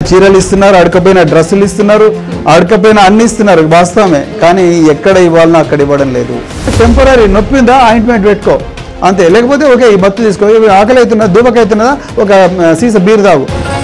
చీరలు ఇస్తున్నారు, అడకపోయిన డ్రెస్సులు ఇస్తున్నారు, అడకపోయిన అన్ని ఇస్తున్నారు, వాస్తవమే. కానీ ఎక్కడ ఇవ్వాలనో అక్కడ ఇవ్వడం లేదు. టెంపరీ నొప్పిందా ఆయింట్మెంట్ పెట్టుకో అంతే, లేకపోతే ఓకే ఈ మత్తు తీసుకో, ఆకలి అవుతున్నదా దూపకవుతున్నదా ఒక సీస బీర్ తాగు.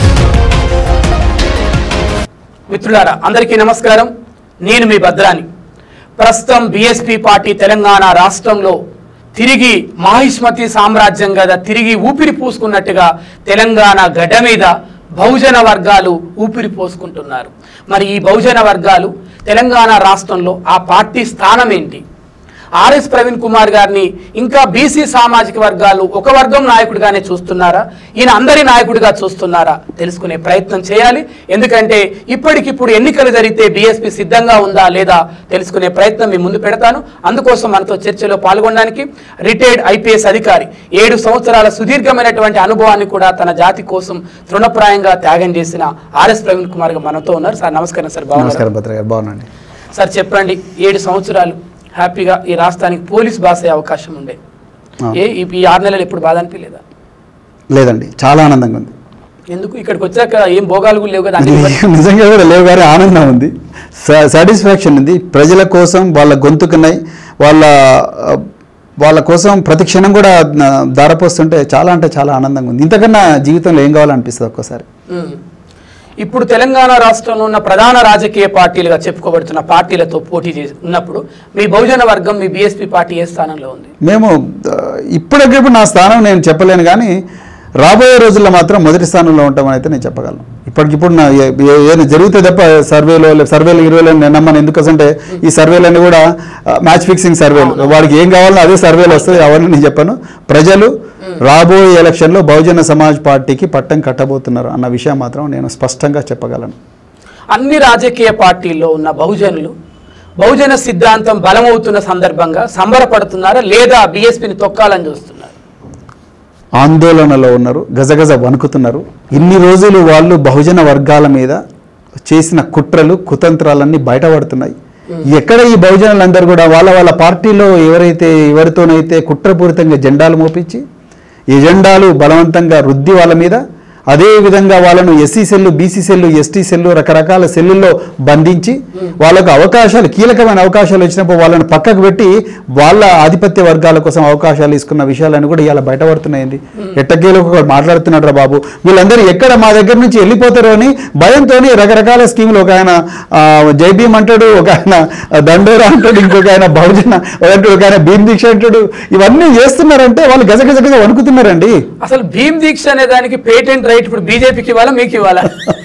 మిత్రులారా అందరికీ నమస్కారం, నేను మీ భద్రాని. ప్రస్తుతం బీఎస్పీ పార్టీ తెలంగాణ రాష్ట్రంలో తిరిగి మహిష్మతి సామ్రాజ్యం కదా తిరిగి ఊపిరి పూసుకున్నట్టుగా తెలంగాణ గడ్డ మీద బహుజన వర్గాలు ఊపిరి పోసుకుంటున్నారు. మరి ఈ బహుజన వర్గాలు తెలంగాణ రాష్ట్రంలో ఆ పార్టీ స్థానం ఏంటి? ఆర్ఎస్ ప్రవీణ్ కుమార్ గారిని ఇంకా బీసీ సామాజిక వర్గాలు ఒక వర్గం నాయకుడిగానే చూస్తున్నారా, ఈయన అందరి నాయకుడిగా చూస్తున్నారా తెలుసుకునే ప్రయత్నం చేయాలి. ఎందుకంటే ఇప్పటికిప్పుడు ఎన్నికలు జరిగితే బీఎస్పీ సిద్ధంగా ఉందా లేదా తెలుసుకునే ప్రయత్నం మీ ముందు పెడతాను. అందుకోసం మనతో చర్చలో పాల్గొనడానికి రిటైర్డ్ ఐపీఎస్ అధికారి, 7 సంవత్సరాల సుదీర్ఘమైనటువంటి అనుభవాన్ని కూడా తన జాతి కోసం తృణప్రాయంగా త్యాగం చేసిన ఆర్ఎస్ ప్రవీణ్ కుమార్ గారు మనతో ఉన్నారు. సార్ నమస్కారం. సార్ బాగున్నాండి. సార్ చెప్పండి, 7 సంవత్సరాలు హ్యాపీగా ఈ రాష్ట్రానికి పోలీస్ బాస్ అయ్యే అవకాశం ఉండే, ఈ 6 నెలలు ఎప్పుడు బాధ అనిపించలేదా? లేదండి, చాలా ఆనందంగా ఉంది. ఎందుకు? ఇక్కడికి వచ్చాక ఏం భోగాలు కూడా లేవు కదా? నిజంగా కూడా లేవు, కానీ ఆనందం ఉంది, సాటిస్ఫాక్షన్ ఉంది. ప్రజల కోసం వాళ్ళ గొంతుకున్నాయి, వాళ్ళ కోసం ప్రతి క్షణం కూడా దారపోస్తుంటే చాలా అంటే చాలా ఆనందంగా ఉంది. ఇంతకన్నా జీవితంలో ఏం కావాలనిపిస్తుంది ఒక్కోసారి. ఇప్పుడు తెలంగాణ రాష్ట్రంలో ఉన్న ప్రధాన రాజకీయ పార్టీలుగా చెప్పుకోబడుతున్న పార్టీలతో పోటీ చేసి ఉన్నప్పుడు మీ బహుజన వర్గం, మీ బీఎస్పీ పార్టీ ఏ స్థానంలో ఉంది? మేము ఇప్పటికిప్పుడు నా స్థానం నేను చెప్పలేను, కానీ రాబోయే రోజుల్లో మాత్రం మొదటి స్థానంలో ఉంటామని అయితే నేను చెప్పగలను. ఇప్పటికిప్పుడు ఏదైనా జరిగితే తప్ప సర్వేలు 20లో నమ్మను. ఎందుకంటే ఈ సర్వేలన్నీ కూడా మ్యాచ్ ఫిక్సింగ్ సర్వేలు, వాడికి ఏం కావాలో అదే సర్వేలు వస్తుంది, అవన్నీ నేను చెప్పాను. ప్రజలు రాబోయే ఎలక్షన్లో బహుజన సమాజ్ పార్టీకి పట్టం కట్టబోతున్నారు అన్న విషయం మాత్రం నేను స్పష్టంగా చెప్పగలను. అన్ని రాజకీయ పార్టీల్లో ఉన్న బహుజనులు బహుజన సిద్ధాంతం బలమవుతున్న సందర్భంగా సంబరపడుతున్నారా లేదా బీఎస్పీని తొక్కాలని చూస్తున్నారు? ఆందోళనలో ఉన్నారు, గజగజ వణుకుతున్నారు. ఇన్ని రోజులు వాళ్ళు బహుజన వర్గాల మీద చేసిన కుట్రలు కుతంత్రాలన్నీ బయటపడుతున్నాయి. ఎక్కడ ఈ బహుజనులందరూ కూడా వాళ్ళ పార్టీలో ఎవరితోనైతే కుట్రపూరితంగా జెండాలు మోపించి ఎజెండాలు బలవంతంగా రుద్ది వాళ్ళ మీద, అదేవిధంగా వాళ్ళను SC cell, BC cell, ST cell, రకరకాల సెల్లుల్లో బంధించి వాళ్ళకు అవకాశాలు, కీలకమైన అవకాశాలు వచ్చినప్పుడు వాళ్ళని పక్కకు పెట్టి వాళ్ళ ఆధిపత్య వర్గాల కోసం అవకాశాలు తీసుకున్న విషయాలను కూడా ఇలా బయటపడుతున్నాయండి. ఎట్టకేలకు మాట్లాడుతున్నాడు రా బాబు, వీళ్ళందరూ ఎక్కడ మా దగ్గర నుంచి వెళ్ళిపోతారో అని భయంతో రకరకాల స్కీములు, ఒక ఆయన జైభీమ్ అంటాడు, ఒక ఆయన దండోరా అంటాడు, ఇంకొక ఆయన బహుజన అంటాడు, ఒక ఆయన భీమ్ దీక్ష అంటాడు. ఇవన్నీ చేస్తున్నారంటే వాళ్ళు గజగజ వణుకుతున్నారండి. అసలు భీమ్ దీక్ష అనే దానికి పేటెంట్ ఇప్పుడు బీజేపీకి ఇవ్వాలా మీకు ఇవ్వాలా?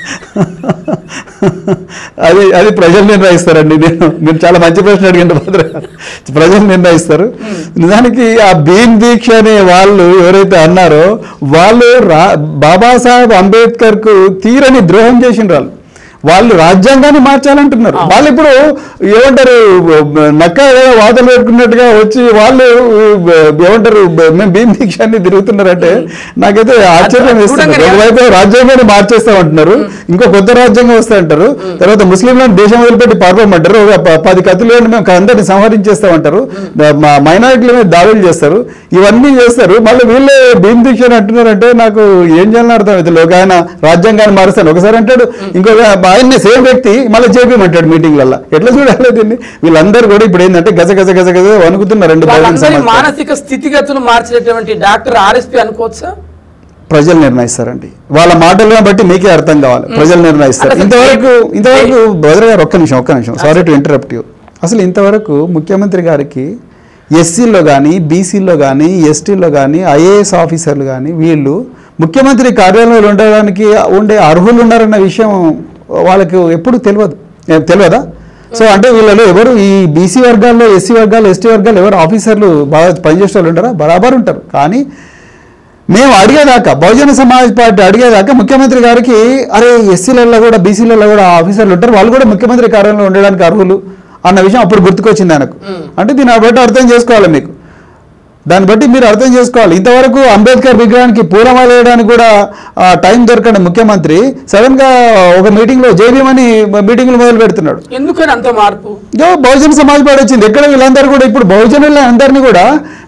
అది ప్రజలు నిర్ణయిస్తారండి. మీరు చాలా మంచి ప్రశ్న అడిగింది. ప్రజలు నిర్ణయిస్తారు. నిజానికి ఆ భీమ్ దీక్ష అనే వాళ్ళు ఎవరైతే అన్నారో వాళ్ళు బాబాసాహెబ్ అంబేద్కర్ కు తీరని ద్రోహం చేసిన వాళ్ళు రాజ్యాంగాన్ని మార్చాలంటున్నారు. వాళ్ళు ఇప్పుడు ఏమంటారు, నక్క వాతలు పెట్టుకున్నట్టుగా వచ్చి వాళ్ళు ఏమంటారు మేము భీమ్ దీక్షాన్ని తిరుగుతున్నారంటే నాకైతే ఆశ్చర్యం వేస్తున్నారు. ఒకవైపు రాజ్యాంగాన్ని మార్చేస్తామంటున్నారు, ఇంకో కొత్త రాజ్యాంగం వస్తాయంటారు, తర్వాత ముస్లింలను దేశం వదిలిపెట్టి పారిపోమంటారు, ఒక 10 కత్తులను మేము అందరినీ సంహరించేస్తామంటారు, మైనారిటీల మీద దాడులు చేస్తారు, ఇవన్నీ చేస్తారు. మళ్ళీ వీళ్ళే భీమ్ దీక్ష అని అంటున్నారంటే నాకు ఏం చేయాలని అర్థం అవుతుంది. ఒక ఆయన రాజ్యాంగాన్ని మారుస్తాను ఒకసారి అంటాడు, ఇంకొక ఆయన్ని సేమ్ వ్యక్తి మళ్ళీ చేపేమంటాడు మీటింగ్లలో. ఎట్లా చూడాలి దీన్ని? వీళ్ళందరూ కూడా ఇప్పుడు ఏంటంటే గజగజ వణుకుతున్నారు. మానసిక స్థితిగతులు మార్చేటువంటి డాక్టర్ ఆర్ఎస్పీ అనుకోవచ్చా? ప్రజలు నిర్ణయిస్తారండి. వాళ్ళ మాటలను బట్టి మీకే అర్థం కావాలి, ప్రజలు నిర్ణయిస్తారు. ఇంతవరకు బద్ర గారు ఒక్క నిమిషం, సారీ టు ఇంటరప్ట్ యూ. అసలు ఇంతవరకు ముఖ్యమంత్రి గారికి ఎస్సీల్లో కానీ, బీసీల్లో కానీ, ఎస్టీల్లో కానీ, ఐఏఎస్ ఆఫీసర్లు కానీ వీళ్ళు ముఖ్యమంత్రి కార్యాలయంలో ఉండడానికి ఉండే అర్హులు ఉన్నారన్న విషయం వాళ్ళకు ఎప్పుడు తెలియదా? సో అంటే వీళ్ళలో ఎవరు ఈ బీసీ వర్గాల్లో, ఎస్సీ వర్గాలు, ఎస్టీ వర్గాలు ఎవరు ఆఫీసర్లు బాగా పనిచేసే వాళ్ళు ఉంటారా? బరాబర్ ఉంటారు. కానీ మేము అడిగేదాకా, బహుజన సమాజ్ పార్టీ అడిగేదాకా ముఖ్యమంత్రి గారికి అరే ఎస్సీలలో కూడా బీసీలలో కూడా ఆఫీసర్లు ఉంటారు, వాళ్ళు కూడా ముఖ్యమంత్రి కార్యాలయంలో ఉండడానికి అర్హులు అన్న విషయం అప్పుడు గుర్తుకొచ్చింది ఆయనకు. అంటే దీన్ని బట్టి అర్థం చేసుకోవాలి, మీకు దాన్ని బట్టి మీరు అర్థం చేసుకోవాలి. ఇంతవరకు అంబేద్కర్ విగ్రహానికి పూలమాల వేయడానికి కూడా టైం దొరకని ముఖ్యమంత్రి సడన్ గా ఒక మీటింగ్ లో జేబీమని మీటింగ్లు మొదలు పెడుతున్నాడు. ఎందుకని అంత మార్పు? బహుజన సమాజ్ పార్టీ వచ్చింది. ఎక్కడ వీళ్ళందరూ కూడా ఇప్పుడు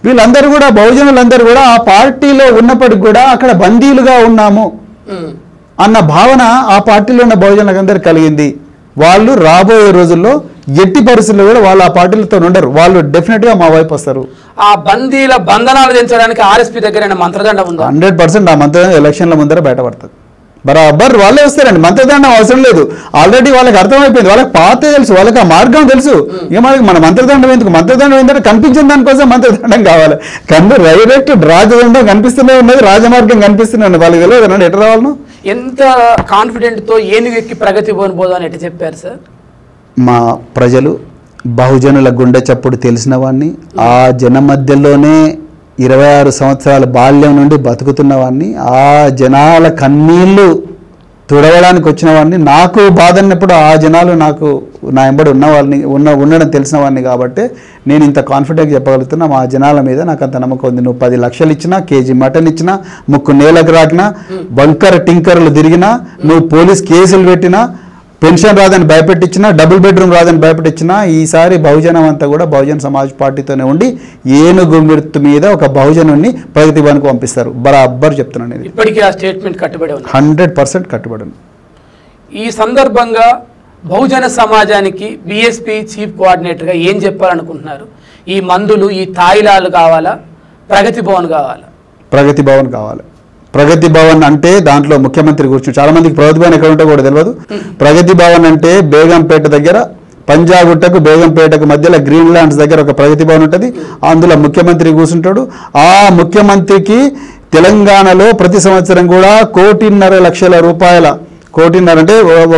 వీళ్ళందరూ కూడా బహుజనులందరూ కూడా ఆ పార్టీలో ఉన్నప్పటికి కూడా అక్కడ బందీలుగా ఉన్నాము అన్న భావన ఆ పార్టీలో ఉన్న బహుజనులకు అందరికీ కలిగింది. వాళ్ళు రాబోయే రోజుల్లో ఎట్టి పరిస్థితుల్లో కూడా వాళ్ళు ఆ పార్టీలతో ఉండరు, వాళ్ళు డెఫినెట్గా మా వైపు వస్తారు. ఆ బందీల బంధనాలు దించడానికి ఆర్ఎస్పీ దగ్గర మంత్రదండం ఉందా? 100% ఆ మంత్రదండం ఎలక్షన్ల ముందర బయటపడుతుంది. బరాబర్ వాళ్ళే వస్తారండి, మంత్రదండం అవసరం లేదు. ఆల్రెడీ వాళ్ళకి అర్థమైపోయింది, వాళ్ళకి పాతే తెలుసు, వాళ్ళకి ఆ మార్గం తెలుసు. ఇక మన మంత్రదండం ఎందుకు? మంత్రదండం ఏంటంటే కనిపించిన దానికోసం మంత్రదండం కావాలి, కానీ డైరెక్ట్ రాజదండం కనిపిస్తూనే ఉన్నది, రాజమార్గం కనిపిస్తూనే ఉన్నది. వాళ్ళకి తెలియదు ఎట్లా రావాలను. ఎంత కాన్ఫిడెంట్తో ఏనుగెక్కి ప్రగతి పోను అని ఎట్లా చెప్పారు సార్? మా ప్రజలు బహుజనుల గుండె చప్పుడు తెలిసిన వాడిని, ఆ జన మధ్యలోనే 26 సంవత్సరాల బాల్యం నుండి బతుకుతున్న వాడిని, ఆ జనాల కన్నీళ్ళు తుడవడానికి వచ్చిన వాడిని, నాకు బాధ అన్నప్పుడు ఆ జనాలు నాకు నా వెంబడి ఉండడం తెలిసిన వాడిని. కాబట్టి నేను ఇంత కాన్ఫిడెంట్గా చెప్పగలుగుతున్నా, మా జనాల మీద నాకు అంత నమ్మకం ఉంది. నువ్వు 10 లక్షలు ఇచ్చినా, కేజీ మటన్ ఇచ్చినా, ముక్కు నేలకు రాకినా, బంకర్ టింకర్లు తిరిగినా, నువ్వు పోలీస్ కేసులు పెట్టినా, పెన్షన్ రాదని భయపెట్టించినా, డబుల్ బెడ్రూమ్ రాదని భయపెట్టించినా, ఈసారి బహుజనం అంతా కూడా బహుజన్ సమాజ్ పార్టీతోనే ఉండి ఏనుగు గుర్తు మీద ఒక బహుజనుని ప్రగతి భవన్కు పంపిస్తారు. బరాబర్ చెప్తున్నాను నేను. ఇప్పటికీ ఆ స్టేట్మెంట్ కట్టుబడి ఉంది, 100% కట్టుబడి ఉంది. ఈ సందర్భంగా బహుజన సమాజానికి బీఎస్పీ చీఫ్ కోఆర్డినేటర్గా ఏం చెప్పాలనుకుంటున్నారు? ఈ మందులు, ఈ తాయిలాలు కావాలా, ప్రగతి భవన్ కావాలా? ప్రగతి భవన్ కావాలి. ప్రగతి భవన్ అంటే దాంట్లో ముఖ్యమంత్రి కూర్చుని, చాలా మందికి ప్రగతి భవన్ ఎక్కడ ఉంటో కూడా తెలియదు. ప్రగతి భవన్ అంటే బేగంపేట దగ్గర, పంజాగుట్టకు బేగంపేటకు మధ్యలో గ్రీన్ ల్యాండ్స్ దగ్గర ఒక ప్రగతి భవన్ ఉంటుంది. అందులో ముఖ్యమంత్రి కూర్చుంటాడు. ఆ ముఖ్యమంత్రికి తెలంగాణలో ప్రతి సంవత్సరం కూడా 1.5 లక్షల రూపాయల, 1.5 అంటే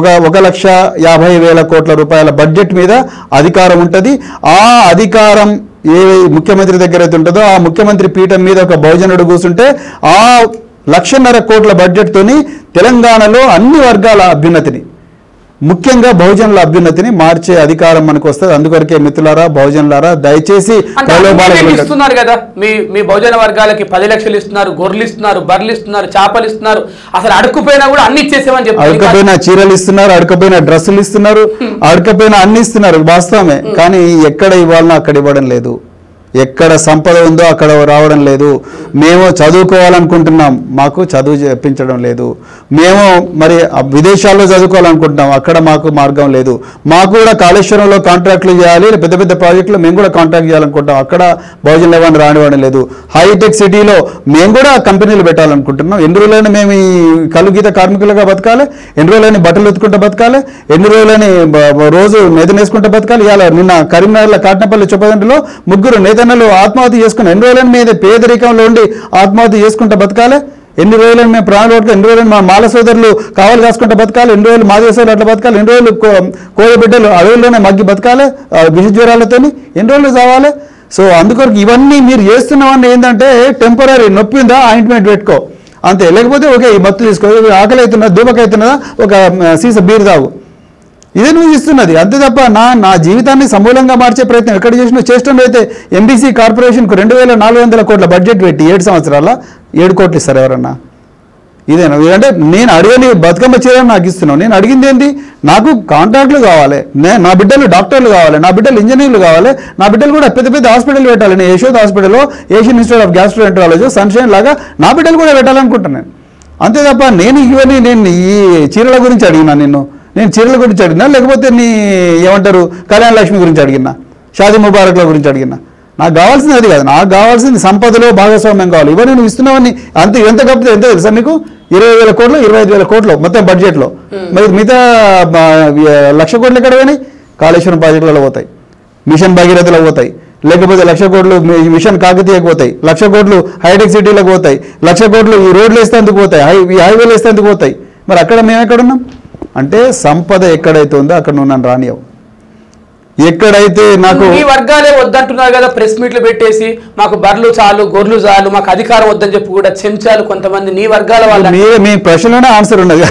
1,50,000 కోట్ల రూపాయల బడ్జెట్ మీద అధికారం ఉంటుంది. ఆ అధికారం ఏ ముఖ్యమంత్రి దగ్గర అయితే ఉంటుందో ఆ ముఖ్యమంత్రి పీఠం మీద ఒక బహుజనుడు కూర్చుంటే ఆ 1,50,000 కోట్ల బడ్జెట్తోని తెలంగాణలో అన్ని వర్గాల అభ్యున్నతిని, ముఖ్యంగా బహుజనుల అభ్యున్నతిని మార్చే అధికారం మనకు వస్తుంది. అందుకొరకే మిత్రులారా, బహుజనులారా, దయచేసి ఇస్తున్నారు కదా, మీ బహుజన వర్గాలకి 10 లక్షలు ఇస్తున్నారు, గొర్రెలు ఇస్తున్నారు, బర్రెలు ఇస్తున్నారు, చేపలు ఇస్తున్నారు, అసలు అడుక్కుపోయినా కూడా అన్ని ఇచ్చేసామని చెప్పి, అడుకపోయినా చీరలు ఇస్తున్నారు, అడుకపోయినా డ్రెస్సులు ఇస్తున్నారు, అడుకపోయినా అన్ని ఇస్తున్నారు, వాస్తవమే. కానీ ఎక్కడ ఇవ్వాలనో అక్కడ ఇవ్వడం లేదు, ఎక్కడ సంపద ఉందో అక్కడ రావడం లేదు. మేము చదువుకోవాలనుకుంటున్నాం, మాకు చదువు చెప్పించడం లేదు. మేము మరి విదేశాల్లో చదువుకోవాలనుకుంటున్నాం, అక్కడ మాకు మార్గం లేదు. మాకు కూడా కాళేశ్వరంలో కాంట్రాక్ట్లు చేయాలి, పెద్ద పెద్ద ప్రాజెక్టులు మేము కూడా కాంట్రాక్ట్ చేయాలనుకుంటాం, అక్కడ బహుజన లెవెన్ రానివ్వడం లేదు. హైటెక్ సిటీలో మేము కూడా కంపెనీలు పెట్టాలనుకుంటున్నాం. ఎన్ని రోజులని మేము ఈ కలుగీత కార్మికులుగా బతకాలి, ఎన్ని రోజులని బట్టలు ఉతుకుంటూ బతకాలి, ఎన్ని రోజులని రోజు నేతనేసుకుంటూ బతకాలి. ఇలా నిన్న కరీంనగర్లో కాటనపల్లి చొప్పదండిలో 3 నేతన్నలు ఆత్మహత్య చేసుకుని, ఎన్ని రోజులని మీద పేదరికంలో ఉండి ఆత్మహత్య చేసుకుంటూ బతకాలి, ఎన్ని రోజులని మేము ప్రాణాలు పట్టుకో, ఎన్ని రోజులని మా మాల సోదరులు కావాలి కాసుకుంటూ బతకాలి, ఎన్ని రోజులు మాదిగ సోదరులు అట్లా బతకాలి, ఎన్ని రోజులు కోయ బిడ్డలు అడవుల్లోనే మగ్గి బతకాలి విష జ్వరాలతోని, ఎన్ని రోజులు చావాలి. సో అందుకొరకు ఇవన్నీ మీరు చేస్తున్నవన్నీ ఏంటంటే టెంపరీ, నొప్పి ఉందా ఆయింట్మెంట్ పెట్టుకో అంతే, లేకపోతే ఓకే ఈ మత్తు తీసుకో, ఆకలి అవుతున్నదా, ధూమక అవుతున్నదా, ఒక సీస బీరు తాగు, ఇదే నువ్వు ఇస్తున్నది అంతే తప్ప నా జీవితాన్ని సమూలంగా మార్చే ప్రయత్నం ఎక్కడ చేసినట్టు అయితే ఎంబీసీ కార్పొరేషన్కు 2,400 కోట్ల బడ్జెట్ పెట్టి 7 సంవత్సరాల 7 కోట్లు ఇస్తారు ఎవరన్నా? ఇదేనా? అంటే నేను అడిగని బతుకమ్మ చీరని నాకు ఇస్తున్నావు, నేను అడిగింది ఏంటి? నాకు కాంట్రాక్ట్లు కావాలి, నా బిడ్డలు డాక్టర్లు కావాలి, నా బిడ్డలు ఇంజనీర్లు కావాలి, నా బిడ్డలు కూడా పెద్ద పెద్ద హాస్పిటల్ పెట్టాలి. నేను యశోద్ హాస్పిటల్లో, Asian Institute of gastroenterology, Sunshine లాగా నా బిడ్డలు కూడా పెట్టాలనుకుంటున్నాను. అంతే తప్ప నేను ఈ చీరల గురించి అడిగినా, నేను చీరల గురించి అడిగినా, లేకపోతే ఏమంటారు కళ్యాణ లక్ష్మి గురించి అడిగినా, షాదీ ముబారక్ల గురించి అడిగినా? నాకు కావాల్సింది అది కాదు, నాకు కావాల్సింది సంపదలో భాగస్వామ్యం కావాలి. ఇవన్నీ నువ్వు ఇస్తున్నావని అంతే. ఎంత కాకపోతే ఎంత తెలుసా నీకు? 20,000 కోట్లు, 25,000 కోట్లు మొత్తం బడ్జెట్లో. మరి మిగతా 1,00,000 కోట్లు ఎక్కడ పోయినాయి? కాళేశ్వరం ప్రాజెక్టులలో పోతాయి, మిషన్ భగీరథలో పోతాయి, లేకపోతే 1,00,000 కోట్లు మిషన్ కాకతీయకు పోతాయి, 1,00,000 కోట్లు హైటెక్ సిటీలకు పోతాయి, 1,00,000 కోట్లు ఈ రోడ్లు వేస్తేందుకు పోతాయి, ఈ హైవేలు వేస్తేందుకు పోతాయి. మరి అక్కడ మేము ఎక్కడున్నాం? అంటే సంపద ఎక్కడైతే ఉందో అక్కడ నువ్వు నన్ను రానియవు. ఎక్కడైతే నాకు ఈ వర్గాలే వద్దంటున్నారు కదా, ప్రెస్ మీట్లు పెట్టేసి మాకు బర్రెలు చాలు, గొర్రెలు చాలు, మాకు అధికారం వద్దని చెప్పి కూడా చెంచాలు కొంతమంది నీ వర్గాల వాళ్ళ మీ ప్రశ్నలోనే ఆన్సర్ ఉన్నది.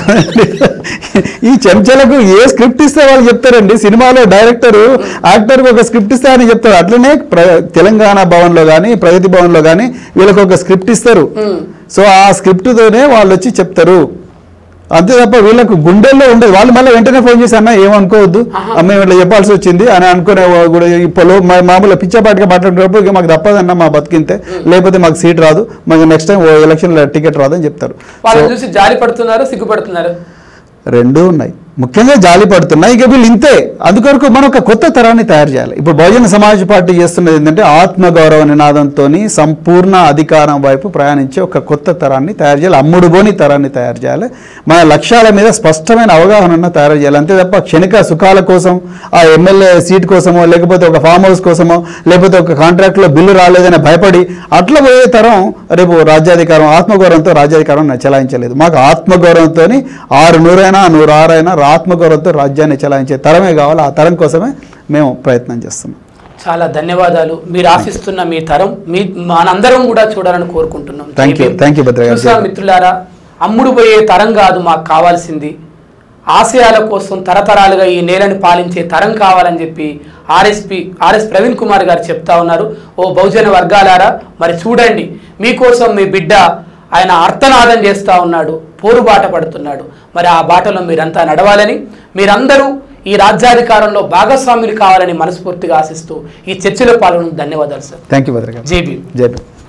ఈ చెంచాలకు ఏ స్క్రిప్ట్ ఇస్తే వాళ్ళు చెప్తారండి. సినిమాలో డైరెక్టర్ యాక్టర్కి ఒక స్క్రిప్ట్ ఇస్తే అని చెప్తారు. అట్లనే తెలంగాణ భవన్లో కానీ, ప్రగతి భవన్లో కానీ వీళ్ళకి ఒక స్క్రిప్ట్ ఇస్తారు. సో ఆ స్క్రిప్ట్తోనే వాళ్ళు వచ్చి చెప్తారు. అంతే తప్ప వీళ్ళకు గుండెల్లో ఉండదు. వాళ్ళు మళ్ళీ వెంటనే ఫోన్ చేసి అన్న ఏమనుకోవద్దు, అమ్మ ఇట్లా చెప్పాల్సి వచ్చింది అని అనుకునే కూడా ఇప్పుడు మామూలుగా పిచ్చపాటిగా మాట్లాడుతున్నప్పుడు ఇక మాకు తప్పదన్న మా బతికింతే, లేకపోతే మాకు సీట్ రాదు, మాకు నెక్స్ట్ టైం ఎలక్షన్ టికెట్ రాదు అని చెప్తారు. వాళ్ళు చూసి జాలి పడుతున్నారు, సిగ్గుపడుతున్నారు, రెండూ ఉన్నాయి. ముఖ్యంగా జాలి పడుతున్నాయి. ఇక వీళ్ళు ఇంతే. అందుకొరకు మనం ఒక కొత్త తరాన్ని తయారు చేయాలి. ఇప్పుడు బహుజన సమాజ్ పార్టీ చేస్తున్నది ఏంటంటే ఆత్మగౌరవ నినాదంతో సంపూర్ణ అధికారం వైపు ప్రయాణించే ఒక కొత్త తరాన్ని తయారు చేయాలి. అమ్ముడుబోని తరాన్ని తయారు చేయాలి. మన లక్ష్యాల మీద స్పష్టమైన అవగాహన తయారు చేయాలి. అంతే తప్ప క్షణిక సుఖాల కోసం, ఆ ఎమ్మెల్యే సీట్ కోసమో, లేకపోతే ఒక ఫామ్ హౌస్ కోసమో, లేకపోతే ఒక కాంట్రాక్ట్లో బిల్లు రాలేదని భయపడి అట్లా పోయే తరం రేపు రాజ్యాధికారం ఆత్మగౌరవంతో రాజ్యాధికారం చెలాయించలేదు. మాకు ఆత్మగౌరవంతో 600 106 ఆత్మగౌరవంతో రాజ్యాన్ని చెలాయించే తరమే కావాలి. ఆ తరం కోసమే మేము ప్రయత్నం చేస్తున్నాం. చాలా ధన్యవాదాలు. మీరు ఆశిస్తున్న మీ తరం మనందరం కూడా చూడాలని కోరుకుంటున్నాం. థ్యాంక్ యూ భద్ర గారు. మిత్రులారా, అమ్ముడు పోయే తరం కాదు మాకు కావాల్సింది, ఆశయాల కోసం తరతరాలుగా ఈ నేలని పాలించే తరం కావాలని చెప్పి ఆర్ఎస్ ప్రవీణ్ కుమార్ గారు చెప్తా ఉన్నారు. ఓ బహుజన వర్గాలారా, మరి చూడండి, మీకోసం మీ బిడ్డ ఆయన అర్థనాదం చేస్తూ ఉన్నాడు, పోరుబాట పడుతున్నాడు. మరి ఆ బాటలో మీరంతా నడవాలని, మీరందరూ ఈ రాజ్యాధికారంలో భాగస్వాములు కావాలని మనస్ఫూర్తిగా ఆశిస్తూ ఈ చర్చలో పాల్గొన్న ధన్యవాదాలు సార్. థ్యాంక్ యూ భద్ర గారు. జై భీమ్. జై భీమ్.